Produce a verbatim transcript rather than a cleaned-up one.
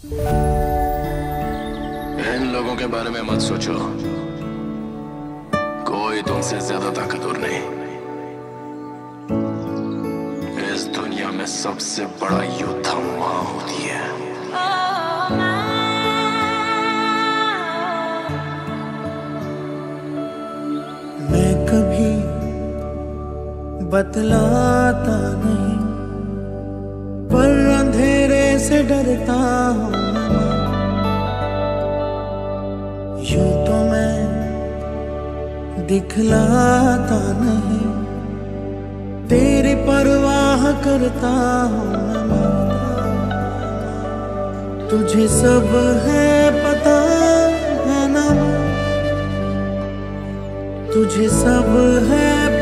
इन लोगों के बारे में मत सोचो, कोई तुमसे ज्यादा ताकतवर नहीं। इस दुनिया में सबसे बड़ा युद्ध वहां होती है। मैं कभी बतलाता नहीं, पर अंधेरे से डरता हूँ। यूं तो मैं दिखलाता नहीं, तेरी परवाह करता हूँ मैं। तुझे सब है पता है ना, तुझे सब है